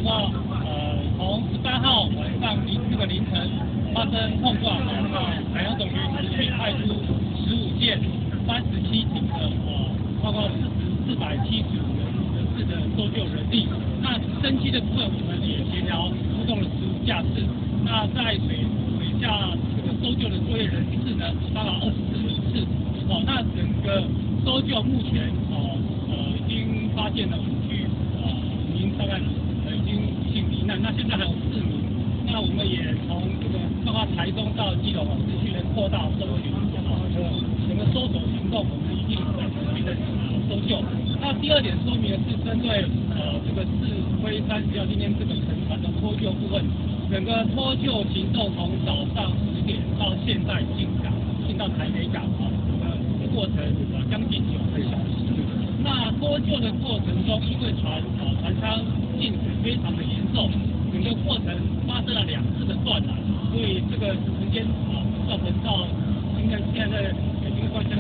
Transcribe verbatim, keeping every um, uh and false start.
到呃，从十八号晚上凌这个凌晨发生碰撞，那海洋总局持续派出十五舰、三十七艇的呃，包括四四百七十五人人次的搜救人力。那升机的部分，我们也协调出动了十五架次。那在水水下这个搜救的作业人次呢，达到二十四人次。哦，那整个搜救目前哦呃已经发现了五具呃五名大概呃已经不幸罹难，那现在还有四名。那我们也从这个包括台中到基隆哦，持续的扩大搜寻啊，这个整个搜索行动，我们一定在持续的搜救。那第二点说明的是针对呃这个四龟三十号今天这个沉船的脱救部分，整个脱救行动从早上十点到现在进港，进到台北港啊。过程呃将近九个小时。那脱救的过程中，因为船呃船舱进水非常的严重，整个过程发生了两次的断缆，所以这个时间啊造成到现在现在已经关。